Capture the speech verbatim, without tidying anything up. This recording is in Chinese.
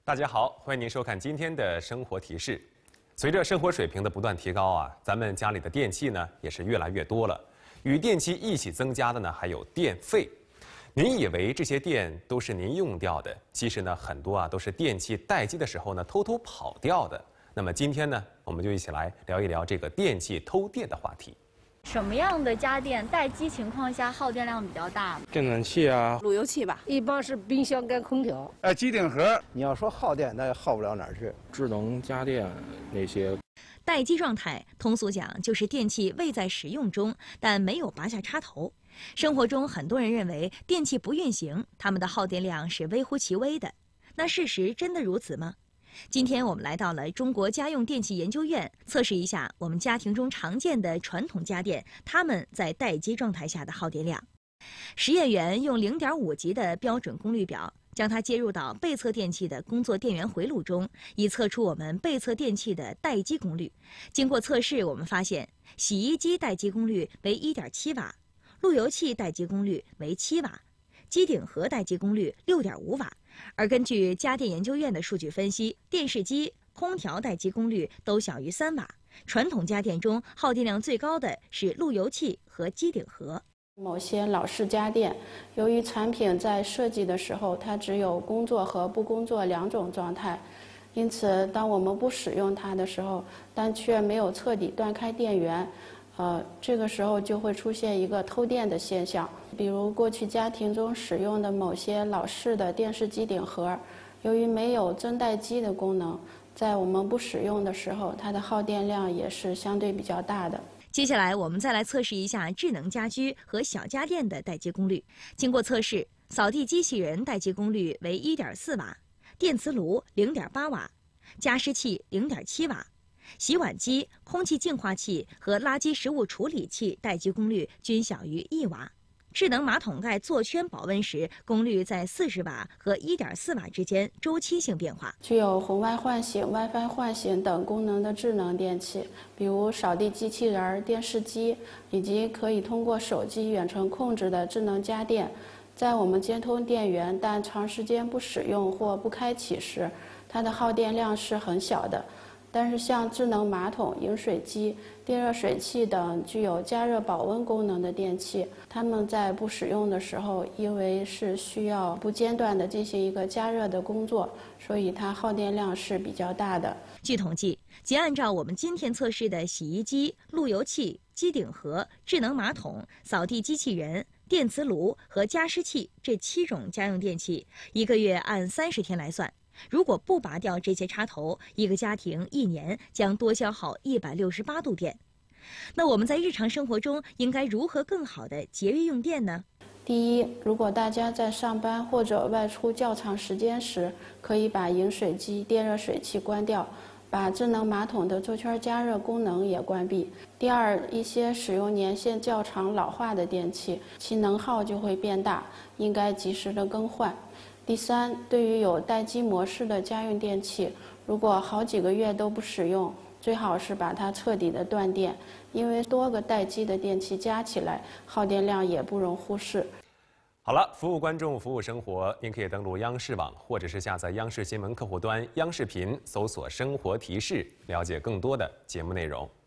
大家好，欢迎您收看今天的生活提示。随着生活水平的不断提高啊，咱们家里的电器呢也是越来越多了。与电器一起增加的呢还有电费。您以为这些电都是您用掉的，其实呢很多啊都是电器待机的时候呢偷偷跑掉的。那么今天呢，我们就一起来聊一聊这个电器偷电的话题。 什么样的家电待机情况下耗电量比较大？ 电暖器啊， 路由器吧， 一般是冰箱跟空调。 哎，机顶盒，你要说耗电，那也耗不了哪儿去。 智能家电那些。 待机状态，通俗讲就是电器未在使用中，但没有拔下插头。生活中很多人认为电器不运行，它们的耗电量是微乎其微的。那事实真的如此吗？ 今天我们来到了中国家用电器研究院，测试一下我们家庭中常见的传统家电，它们在待机状态下的耗电量。实验员用 零点五 级的标准功率表，将它接入到被测电器的工作电源回路中，以测出我们被测电器的待机功率。经过测试，我们发现洗衣机待机功率为 一点七瓦，路由器待机功率为七瓦，机顶盒待机功率 六点五瓦。 而根据家电研究院的数据分析，电视机、空调待机功率都小于三瓦。传统家电中耗电量最高的是路由器和机顶盒。 某些老式家电，由于产品在设计的时候，它只有工作和不工作两种状态，因此当我们不使用它的时候，但却没有彻底断开电源。 呃，这个时候就会出现一个偷电的现象，比如过去家庭中使用的某些老式的电视机顶盒，由于没有增待机的功能，在我们不使用的时候，它的耗电量也是相对比较大的。 接下来，我们再来测试一下智能家居和小家电的待机功率。经过测试，扫地机器人待机功率为 一点四瓦，电磁炉 零点八瓦，加湿器 零点七瓦。 洗碗机、空气净化器和垃圾食物处理器待机功率均小于一瓦。智能马桶盖座圈保温时，功率在四十瓦和 一点四瓦之间周期性变化。 具有红外唤醒、WiFi 唤醒等功能的智能电器，比如扫地机器人、电视机，以及可以通过手机远程控制的智能家电，在我们接通电源但长时间不使用或不开启时，它的耗电量是很小的。 但是，像智能马桶、饮水机、电热水器等具有加热保温功能的电器，它们在不使用的时候，因为是需要不间断地进行一个加热的工作，所以它耗电量是比较大的。 据统计，仅按照我们今天测试的洗衣机、路由器、机顶盒、智能马桶、扫地机器人、电磁炉和加湿器这七种家用电器，一个月按三十天来算。 如果不拔掉这些插头，一个家庭一年将多消耗一百六十八度电。那我们在日常生活中应该如何更好地节约用电呢？ 第一，如果大家在上班或者外出较长时间时，可以把饮水机、电热水器关掉，把智能马桶的座圈加热功能也关闭。第二，一些使用年限较长、老化的电器，其能耗就会变大，应该及时的更换。 第三，对于有待机模式的家用电器，如果好几个月都不使用，最好是把它彻底的断电，因为多个待机的电器加起来，耗电量也不容忽视。 好了，服务观众，服务生活，您可以登录央视网，或者是下载央视新闻客户端央视频，搜索“生活提示”，了解更多的节目内容。